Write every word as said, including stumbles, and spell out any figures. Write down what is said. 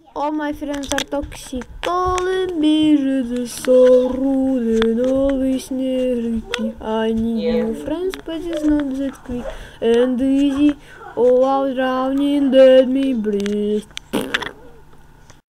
All my friends are toxic, calling me just so rude and always negative. I need Yeah. new friends, but it's not that quick and easy. Oh, I was drowning, let me breathe.